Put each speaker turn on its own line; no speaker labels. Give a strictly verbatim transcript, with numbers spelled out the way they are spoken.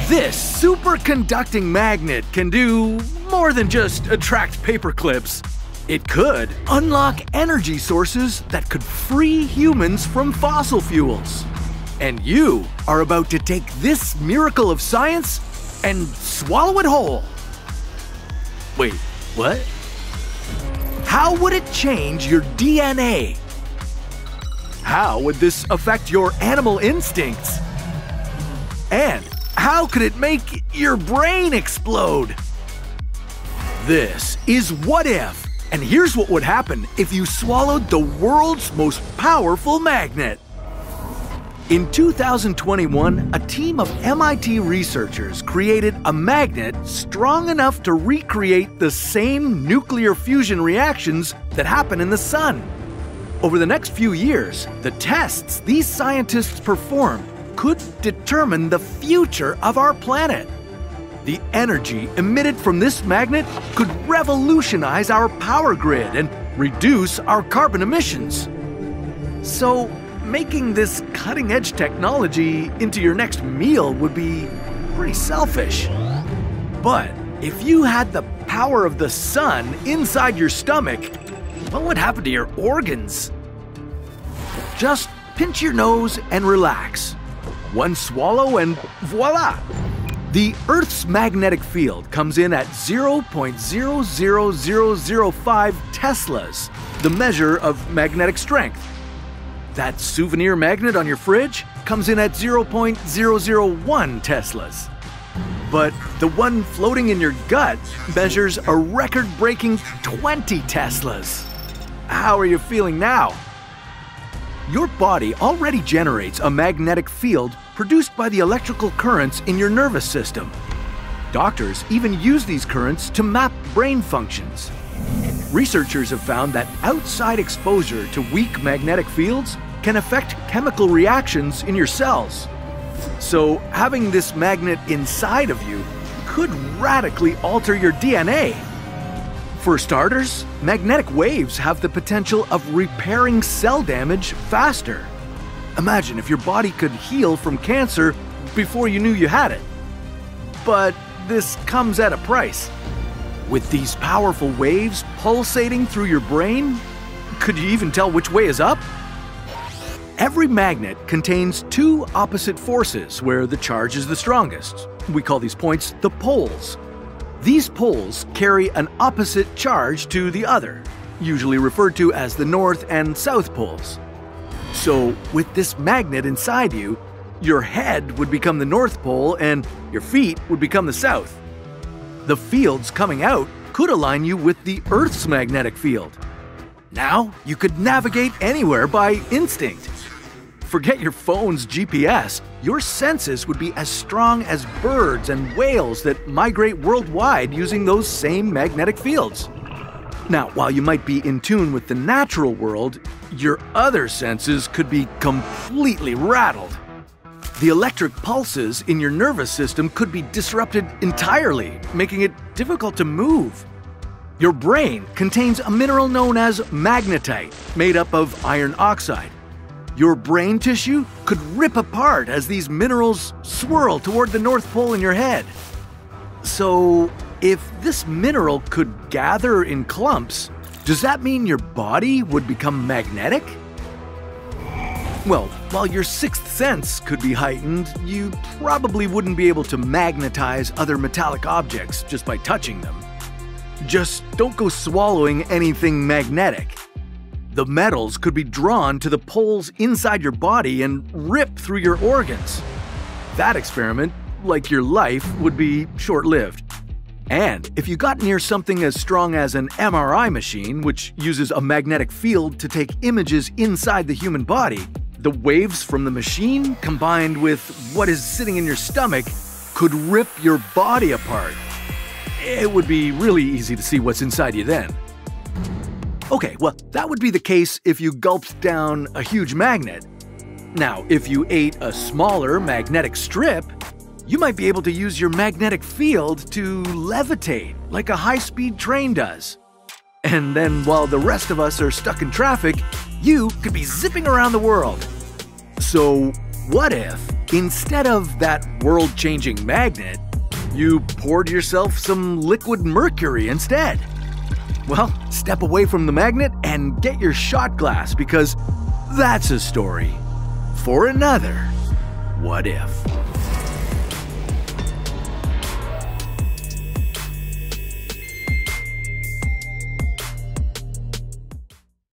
This superconducting magnet can do more than just attract paper clips. It could unlock energy sources that could free humans from fossil fuels. And you are about to take this miracle of science and swallow it whole. Wait, what? How would it change your D N A? How would this affect your animal instincts? And how could it make your brain explode? This is What If, and here's what would happen if you swallowed the world's most powerful magnet. In two thousand twenty-one, a team of M I T researchers created a magnet strong enough to recreate the same nuclear fusion reactions that happen in the sun. Over the next few years, the tests these scientists performed could determine the future of our planet. The energy emitted from this magnet could revolutionize our power grid and reduce our carbon emissions. So, making this cutting-edge technology into your next meal would be pretty selfish. But if you had the power of the sun inside your stomach, what would happen to your organs? Just pinch your nose and relax. One swallow and voila! The Earth's magnetic field comes in at zero point zero zero zero zero five Teslas, the measure of magnetic strength. That souvenir magnet on your fridge comes in at zero point zero zero one Teslas. But the one floating in your gut measures a record-breaking twenty Teslas. How are you feeling now? Your body already generates a magnetic field produced by the electrical currents in your nervous system. Doctors even use these currents to map brain functions. Researchers have found that outside exposure to weak magnetic fields can affect chemical reactions in your cells. So having this magnet inside of you could radically alter your D N A. For starters, magnetic waves have the potential of repairing cell damage faster. Imagine if your body could heal from cancer before you knew you had it. But this comes at a price. With these powerful waves pulsating through your brain, could you even tell which way is up? Every magnet contains two opposite forces where the charge is the strongest. We call these points the poles. These poles carry an opposite charge to the other, usually referred to as the north and south poles. So, with this magnet inside you, your head would become the north pole and your feet would become the south. The fields coming out could align you with the Earth's magnetic field. Now, you could navigate anywhere by instinct. Forget your phone's G P S, your senses would be as strong as birds and whales that migrate worldwide using those same magnetic fields. Now, while you might be in tune with the natural world, your other senses could be completely rattled. The electric pulses in your nervous system could be disrupted entirely, making it difficult to move. Your brain contains a mineral known as magnetite, made up of iron oxide. Your brain tissue could rip apart as these minerals swirl toward the North Pole in your head. So, if this mineral could gather in clumps, does that mean your body would become magnetic? Well, while your sixth sense could be heightened, you probably wouldn't be able to magnetize other metallic objects just by touching them. Just don't go swallowing anything magnetic. The metals could be drawn to the poles inside your body and rip through your organs. That experiment, like your life, would be short-lived. And if you got near something as strong as an M R I machine, which uses a magnetic field to take images inside the human body, the waves from the machine combined with what is sitting in your stomach could rip your body apart. It would be really easy to see what's inside you then. Okay, well, that would be the case if you gulped down a huge magnet. Now, if you ate a smaller magnetic strip, you might be able to use your magnetic field to levitate like a high-speed train does. And then while the rest of us are stuck in traffic, you could be zipping around the world. So, what if instead of that world-changing magnet, you poured yourself some liquid mercury instead. Well, step away from the magnet and get your shot glass, because that's a story for another What If.